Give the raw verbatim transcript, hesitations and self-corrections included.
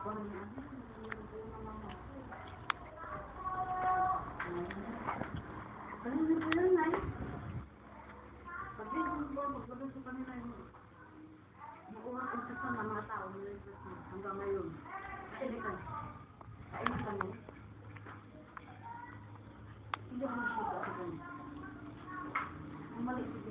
Hanggang ngayon. Kasi di ka. Kainin ka mo. Hindi ako nagsipa. Ang maliit.